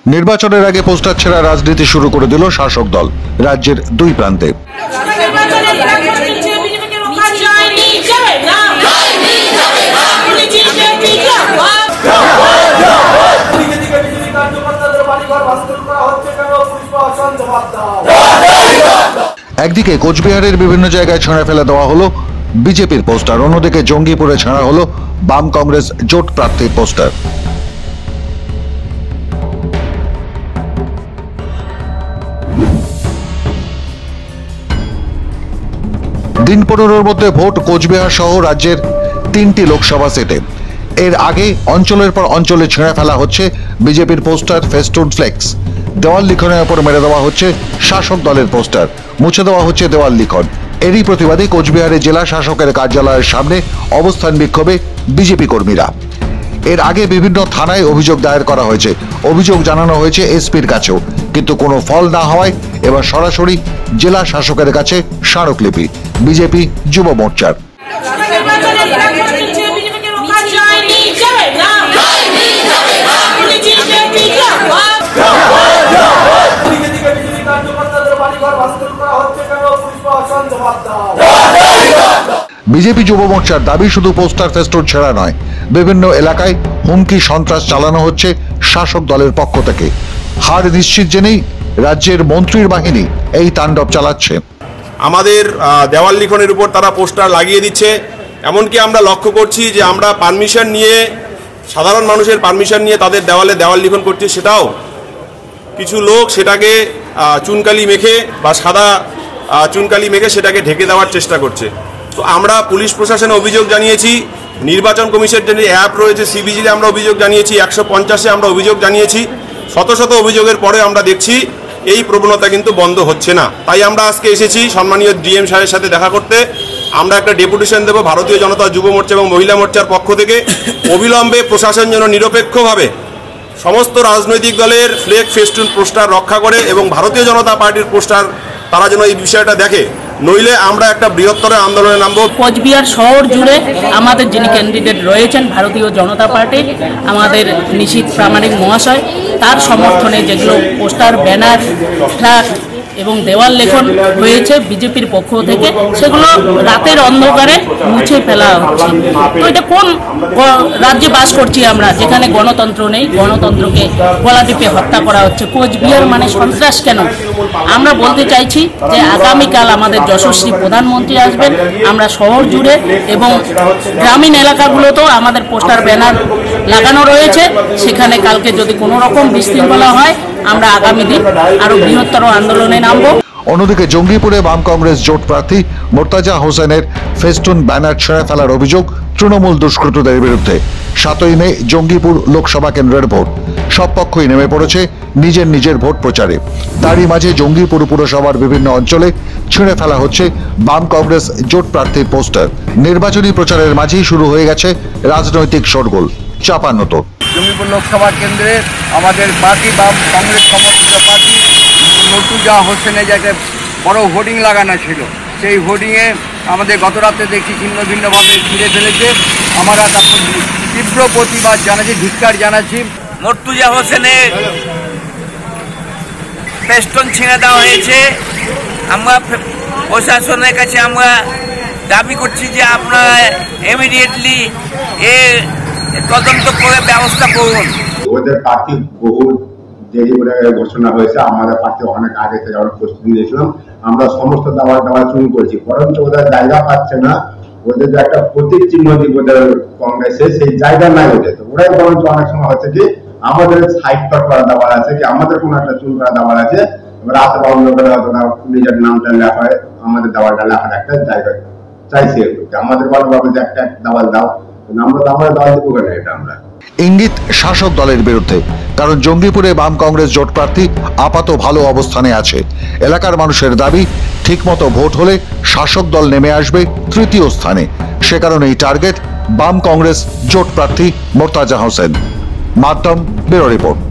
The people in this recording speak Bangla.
নির্বাচনের আগে পোস্টার ছেড়া রাজনীতি শুরু করে দিল শাসক দল রাজ্যের দুই প্রান্তে। একদিকে কোচবিহারের বিভিন্ন জায়গায় ছেড়ে ফেলে দেওয়া হলো বিজেপির পোস্টার, অন্যদিকে জঙ্গিপুরে ছাড়া হলো বাম কংগ্রেস জোট প্রার্থীর পোস্টার। দিন 15-র মধ্যে ভোট কোচবিহার সহ রাজ্যের 3টি লোকসভা সিটে। এর আগে অঞ্চলের পর অঞ্চলে ছেড়ে ফেলা হচ্ছে বিজেপির পোস্টার, ফেস্টুন, ফ্লেক্স। দেওয়াল লিখনের ওপর মেরে দেওয়া হচ্ছে শাসক দলের পোস্টার, মুছে দেওয়া হচ্ছে দেওয়াল লিখন। এরই প্রতিবাদে কোচবিহারে জেলা শাসকের কার্যালয়ের সামনে অবস্থান বিক্ষোভে বিজেপি কর্মীরা। এর আগে বিভিন্ন থানায় অভিযোগ দায়ের করা হয়েছে, অভিযোগ জানানো হয়েছে এসপির কাছেও, কিন্তু কোনো ফল না হওয়ায় এবার সরাসরি জেলা শাসকের কাছে স্মারকলিপি বিজেপি যুব মোর্চার। বিজেপি যুব মোর্চার দাবি শুধু পোস্টার ফেস্টুন ছেড়া নয়, বিভিন্ন এলাকায় হুমকি সন্ত্রাস চালানো হচ্ছে শাসক দলের পক্ষ থেকে। হার নিশ্চিত জেনেই রাজ্যের মন্ত্রীর বাহিনী এই তাণ্ডব চালাচ্ছে। আমাদের দেওয়াল লিখনের উপর তারা পোস্টার লাগিয়ে দিচ্ছে। এমনকি আমরা লক্ষ্য করছি যে আমরা পারমিশন নিয়ে, সাধারণ মানুষের পারমিশন নিয়ে তাদের দেওয়াল লিখন করছি, সেটাও কিছু লোক সেটাকে চুনকালি মেখে বা সাদা চুনকালি মেখে সেটাকে ঢেকে দেওয়ার চেষ্টা করছে। তো আমরা পুলিশ প্রশাসনে অভিযোগ জানিয়েছি, নির্বাচন কমিশনের যে অ্যাপ রয়েছে সিবিজিতে আমরা অভিযোগ জানিয়েছি, 150-এ আমরা অভিযোগ জানিয়েছি। শত শত অভিযোগের পরে আমরা দেখছি এই প্রবণতা কিন্তু বন্ধ হচ্ছে না। তাই আমরা আজকে এসেছি সম্মানীয় ডিএম সাহেবের সাথে দেখা করতে। আমরা একটা ডেপুটেশন দেব ভারতীয় জনতা যুব মোর্চা এবং মহিলা মোর্চার পক্ষ থেকে, অবিলম্বে প্রশাসন যেন নিরপেক্ষভাবে সমস্ত রাজনৈতিক দলের ফ্লেগ, ফেস্টুন, পোস্টার রক্ষা করে এবং ভারতীয় জনতা পার্টির পোস্টার তারা যেন এই বিষয়টা দেখে, নইলে আমরা একটা বৃহত্তর আন্দোলনে নামবো। কোচবিহার শহর জুড়ে আমাদের যিনি ক্যান্ডিডেট রয়েছেন ভারতীয় জনতা পার্টির, আমাদের নিশীথ প্রামাণিক মহাশয়, তার সমর্থনে যেগুলো পোস্টার, ব্যানার, ফ্ল্যাগ এবং দেওয়াল লেখন হয়েছে বিজেপির পক্ষ থেকে, সেগুলো রাতের অন্ধকারে মুছে ফেলা হচ্ছে। তো এটা কোন রাজ্যে বাস করছি আমরা, যেখানে গণতন্ত্র নেই? গণতন্ত্রকে গলা টিপে হত্যা করা হচ্ছে। কোচবিহার মানে সন্ত্রাস কেন? আমরা বলতে চাইছি যে আগামীকাল আমাদের যশস্বী প্রধানমন্ত্রী আসবেন। আমরা শহর জুড়ে এবং গ্রামীণ এলাকাগুলোতেও আমাদের পোস্টার, ব্যানার লাগানো রয়েছে। সেখানে কালকে যদি কোনো রকম বিশৃঙ্খলা হয়, আমরা আগামী দিন আরো বৃহত্তর আন্দোলনে নামবো। অন্যদিকে জঙ্গিপুরে বাম কংগ্রেস জোট প্রার্থী মোর্তাজা হোসেনের ফেস্টুন, ব্যানার ছেড়ে ফেলার অভিযোগ তৃণমূল দুষ্কৃতদের বিরুদ্ধে। 7ই মে জঙ্গিপুর লোকসভা কেন্দ্রের ভোট, সব পক্ষই নেমে পড়েছে নিজের নিজের ভোট প্রচারে। তারই মাঝে জঙ্গিপুর পুরসভার বিভিন্ন অঞ্চলে ছিঁড়ে ফেলা হচ্ছে বাম কংগ্রেস জোট প্রার্থীর পোস্টার। নির্বাচনী প্রচারের মাঝেই শুরু হয়ে গেছে রাজনৈতিক শোরগোল, চাপান্নত। জঙ্গিপুর লোকসভা কেন্দ্রে আমাদের পার্টি বাম কংগ্রেস সমর্থিত প্রার্থী মোর্তুজা হোসেনের যে বড় হোর্ডিং লাগানো ছিল, সেই হোর্ডিংয়ে আমাদের গত রাতে দেখি ছিন্ন ভিন্নভাবে ছিঁড়ে ফেলেছে। আমরা তার তীব্র প্রতিবাদ জানাচ্ছি, ধিক্কার জানাচ্ছি। মোর্তুজা হোসেনের ফেস্টুন ছিঁড়ে দেওয়া হয়েছে। আমরা প্রশাসনের কাছে আমরা দাবি করছি যে আপনারা ইমিডিয়েটলি এর তদন্ত করে ব্যবস্থা করুন। ওদের প্রার্থী বহু দেরি করে ঘোষণা হয়েছে, আমাদের প্রার্থী অনেক আগে থেকে আমরা প্রস্তুতি নিয়েছিলাম। আমরা সমস্ত দাওয়া চুন করেছি, বরঞ্চ ওদের জায়গা পাচ্ছে না। ওদের যে একটা প্রতীক চিহ্ন দিব ওদের কংগ্রেসে, সেই জায়গা নাই ওদের। তো ওরাই বরঞ্চ অনেক সময় হচ্ছে কি আমাদের সাইড টক করা দেওয়ার আছে, কি আমাদের কোনো একটা চুন করা দেওয়ার আছে, রাতে বন্ধ করে ওরা নিজের নামটা লেখা হয়, আমাদের দেওয়ালটা লেখার একটা জায়গা চাইছে। আমাদের ভালোভাবে যে একটা দেওয়াল দাও, আমরা তো আমরা দেওয়াল দেবো কেন? এটা আমরা ইঙ্গিত শাসক দলের বিরুদ্ধে, কারণ জঙ্গিপুরে বাম কংগ্রেস জোট প্রার্থী আপাত ভালো অবস্থানে আছে। এলাকার মানুষের দাবি, ঠিকমতো ভোট হলে শাসক দল নেমে আসবে 3য় স্থানে। সে কারণেই টার্গেট বাম কংগ্রেস জোট প্রার্থী মোর্তাজা হোসেন। মাধ্যম ব্যুরো রিপোর্ট।